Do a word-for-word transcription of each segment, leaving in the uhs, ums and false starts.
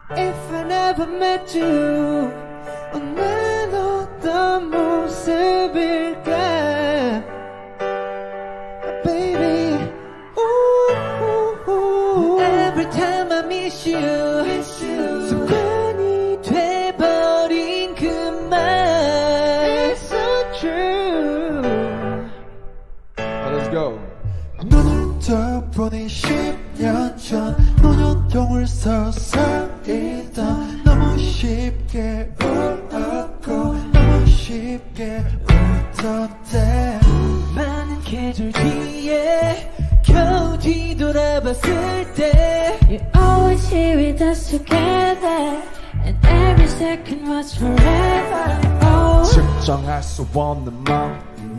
If I never met you 오늘 어떤 모습일까 Baby ooh, ooh, ooh. Every time I miss you, miss you. 습관이 돼버린 그 말 It's so true Let's go 눈을 떠보니 십 년 전 노년동을 서서이던 너무 쉽게 울었고 너무 쉽게 웃던 때 많은 계절 뒤에 겨우 뒤돌아봤을 때 You're always here with us together And every second was forever oh. 측정할 수 없는 마음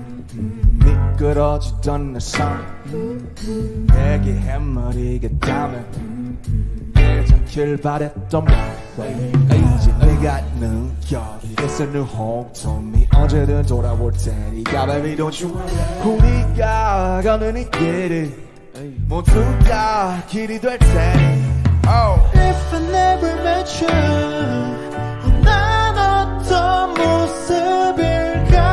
미끄러지던 내 삶 내게 해버리겠다면 예전길 바랬던 말 이제 네가 느껴 이래서 늘 홈tom이 언제든 돌아올 테니까 Baby don't you worry 우리가 가는 이 길이 모두 다 길이 될 테니 oh. If I never met you 난 어떤 모습일까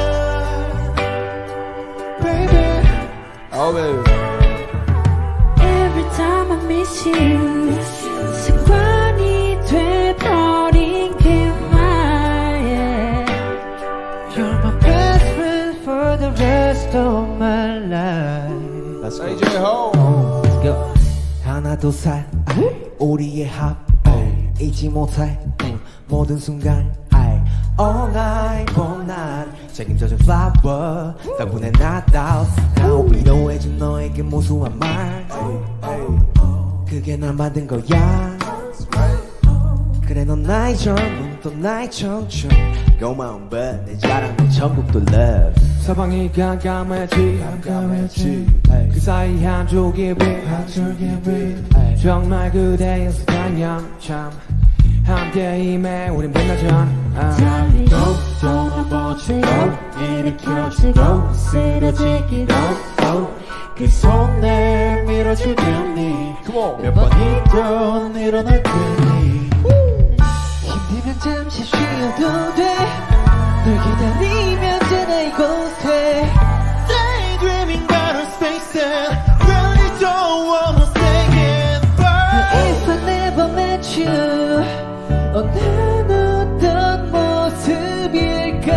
Baby Oh baby Every time I miss you 습관이 돼버린 그 말 yeah. You're my best friend for the rest of my life Let's go 에이제이 Ho Let's go 하나 두 살 우리의 합 잊지 못할 모든 순간 All night all night 책임져준 flower 덕분에 나다운 나 위로해준 너에게 무수한 말 그게 날 만든 거야 그래 넌 나의 젊음 또 나의 청춘 고마운 내 자랑은 전국도 love 사방이 깜깜했지 깜깜했지 그 사이 한 줄기 빛 한 줄기 빛 정말 그대였어 양참 함께 임해 우린 빛나잖아 달리고 돌아보지고 일으켜지고 쓰러지기도 그 손 내밀어줄 테니 몇 번이든 일어날 테니 힘들면 잠시 쉬어도 돼널 기다리면 되나 이곳에 Daydreaming about our spaces Really don't wanna say goodbye If I never met you 어, 난 어떤 모습일까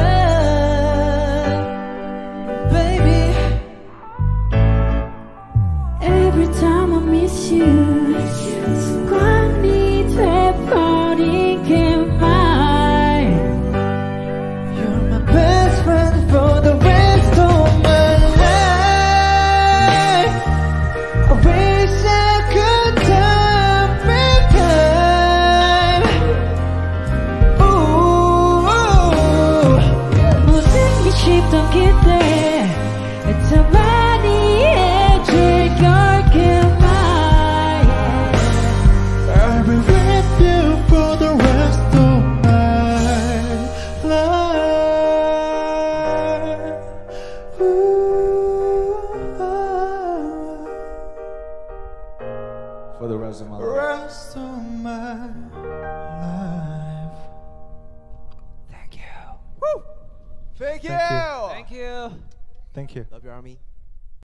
Baby Every time I miss you 습관이 돼버린 그 말 You're my best friend for the rest of my life I wish I could turn back time Ooh, 모든 게 쉽던 그때 더 많이 해줄 걸 그 말 I'll be with you for the rest of my life Ooh, For the rest of my life rest of my life Thank you Woo! Thank you Thank you Thank you Love your army